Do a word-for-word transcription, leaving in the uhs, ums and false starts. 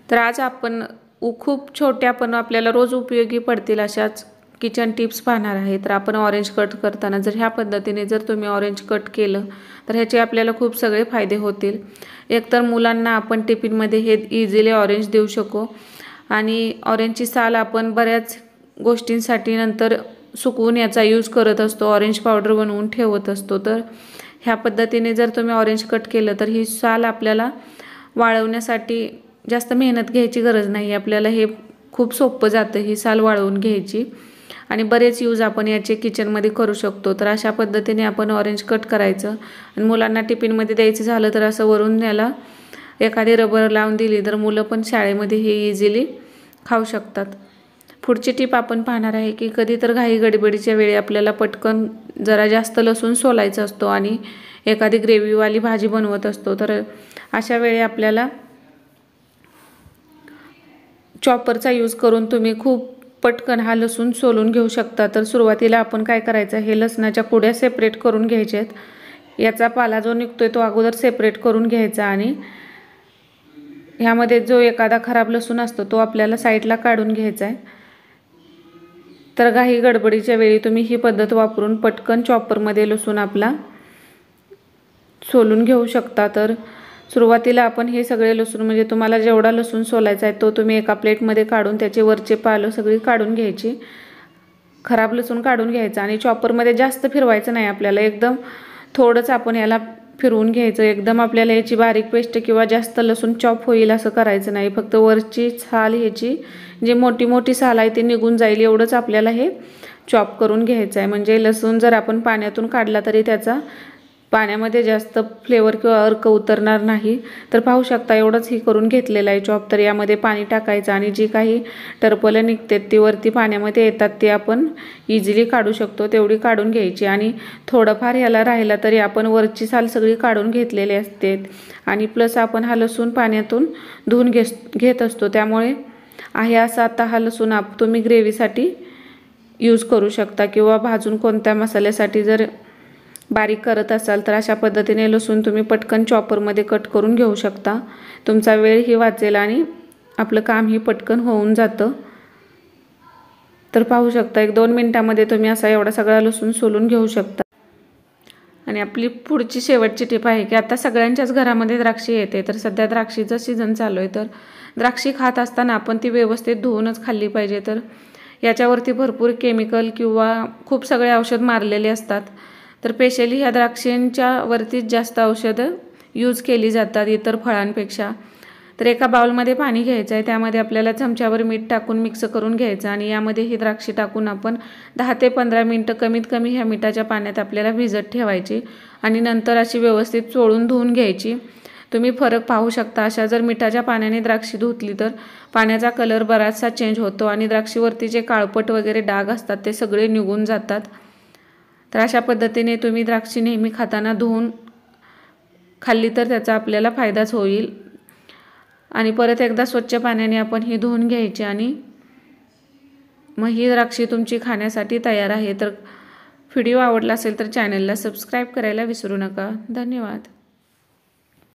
तर आज आपण खूप छोट्या पण आपल्याला रोज उपयोगी पडतील अशाच किचन टिप्स पाहणार आहे। तर आपण ऑरेंज कट करताना जर ह्या पद्धतीने जर तुम्ही ऑरेंज कट केलं तर ह्याचे आपल्याला खूप सगळे फायदे होतील। एकतर मुलांना आपण टिफिनमध्ये हे इझिली ऑरेंज देऊ शकू आणि ऑरेंजची साल आपण बऱ्याच गोष्टींसाठी नंतर सुकवून याचा यूज करत असतो, ऑरेंज पावडर बनवून ठेवत असतो। तर ह्या पद्धतीने जर तुम्ही ऑरेंज कट केलं तर ही साल आपल्याला वाळवण्यासाठी जास्त मेहनत घ्यायची गरज नाही, आपल्याला हे खूप सोपं जातं ही साल वाळवून घ्यायची आणि बरेच यूज आपण याचे किचनमध्ये करू शकतो। तर अशा पद्धतीने आपण ऑरेंज कट करायचं आणि मुलांना टिफिनमध्ये द्यायचं झालं तर असं वरून याला एखादी रबर लावून दिली तर मुलं पण शाळेमध्ये हे इझिली खाऊ शकतात। पुढची टिप आपण पाहणार आहे की कधी तर घाई गडबडीच्या वेळी आपल्याला पटकन जरा जास्त लसूण सोलायचा असतो आणि एखादी ग्रेव्हीवाली भाजी बनवत असतो, तर अशा वेळी आपल्याला चॉपरचा यूज करून तुम्ही खूप पटकन हा लसूण सोलून घेऊ शकता। तर सुरुवातीला आपण काय करायचं, हे लसणाच्या कुड्या सेपरेट करून घ्यायच्या आहेत, याचा पाला जो निघतोय तो अगोदर सेपरेट करून घ्यायचा आणि ह्यामध्ये जो एखादा खराब लसूण असतो तो आपल्याला साईडला काढून घ्यायचा आहे। तर घाई गडबडीच्या वेळी तुम्ही ही पद्धत वापरून पटकन चॉपरमध्ये लसूण आपला सोलून घेऊ शकता। तर सुरुवातीला आपण हे सगळे लसूण म्हणजे तुम्हाला जेवढा लसूण सोलायचा आहे तो तुम्ही एका प्लेटमध्ये काढून त्याचे वरचे पालं सगळी काढून घ्यायची, खराब लसूण काढून घ्यायचा आणि चॉपरमध्ये जास्त फिरवायचं नाही आपल्याला, एकदम थोडंच आपण याला फिरवून घ्यायचं। एकदम आपल्याला याची बारीक पेस्ट किंवा जास्त लसूण चॉप होईल असं करायचं नाही, फक्त वरची साल ह्याची जी मोठी मोठी साल आहे ती निघून जाईल एवढंच आपल्याला हे चॉप करून घ्यायचं आहे। म्हणजे लसूण जर आपण पाण्यातून काढला तरी त्याचा पाण्यामध्ये जास्त फ्लेवर किंवा अर्क उतरणार नाही। तर पाहू शकता एवढंच ही करून घेतलेलं आहे चॉप। तर यामध्ये पाणी टाकायचं आणि जी काही टरपलं निघतात ती वरती पाण्यामध्ये येतात ते आपण इझिली काढू शकतो, तेवढी काढून घ्यायची आणि थोडंफार ह्याला राहिला तरी आपण वरची साल सगळी काढून घेतलेली असते आणि प्लस आपण हा लसूण पाण्यातून धुवून घे घेत असतो, त्यामुळे आहे असा आता हा लसूण आप तुम्ही ग्रेव्हीसाठी यूज करू शकता किंवा भाजून कोणत्या मसाल्यासाठी जर बारीक करत असाल तर अशा पद्धतीने लसूण तुम्ही पटकन चॉपरमध्ये कट करून घेऊ शकता। तुमचा वेळही वाचेल आणि आपलं कामही पटकन होऊन जातं। तर पाहू शकता एक दोन मिनिटांमध्ये तुम्ही असा एवढा सगळा लसूण सोलून घेऊ शकता। आणि आपली पुढची शेवटची टिप आहे की आता सगळ्यांच्याच घरामध्ये द्राक्षी येते, तर सध्या द्राक्षीचा सीझन चालू आहे, तर द्राक्षी खात असताना आपण ती व्यवस्थित धुवूनच खाल्ली पाहिजे। तर याच्यावरती भरपूर केमिकल किंवा खूप सगळे औषध मारलेले असतात, तर स्पेशली ह्या द्राक्षांच्या वरतीच जास्त औषधं यूज केली जातात इतर फळांपेक्षा। तर एका बाउलमध्ये पाणी घ्यायचं आहे, त्यामध्ये आपल्याला चमच्यावर मीठ टाकून मिक्स करून घ्यायचं आणि यामध्ये ही द्राक्षी टाकून आपण दहा ते पंधरा मिनटं कमीत कमी ह्या मिठाच्या पाण्यात आपल्याला भिजत ठेवायची आणि नंतर अशी व्यवस्थित चोळून धुवून घ्यायची। तुम्ही फरक पाहू शकता, अशा जर मिठाच्या पाण्याने द्राक्षी धुतली तर पाण्याचा कलर बराचसा चेंज होतो आणि द्राक्षीवरती जे काळपट वगैरे डाग असतात ते सगळे निघून जातात। तर अशा पद्धतीने तुम्ही द्राक्षी नेहमी खाताना धुवून खाल्ली तर त्याचा आपल्याला फायदाच होईल आणि परत एकदा स्वच्छ पाण्याने आपण ही धुवून घ्यायची आणि मग ही द्राक्षी तुमची खाण्यासाठी तयार आहे। तर व्हिडिओ आवडला असेल तर चॅनलला सबस्क्राईब करायला विसरू नका। धन्यवाद।